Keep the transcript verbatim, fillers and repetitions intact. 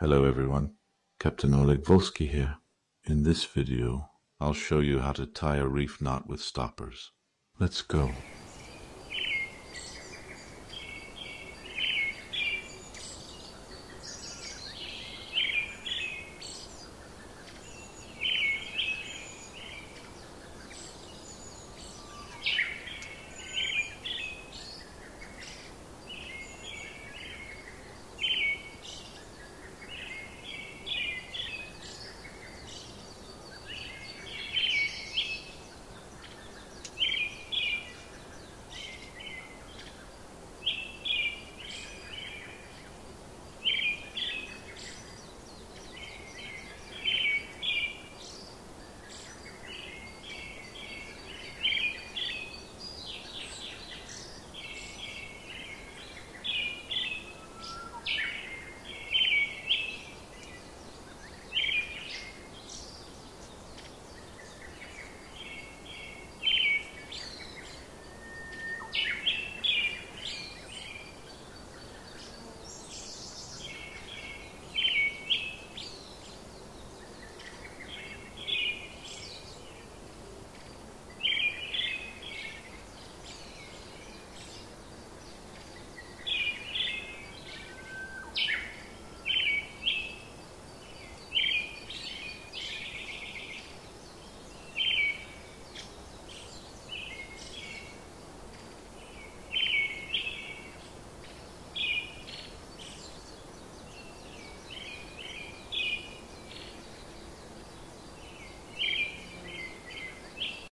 Hello everyone, Captain Oleg Volsky here. In this video, I'll show you how to tie a reef knot with stoppers. Let's go.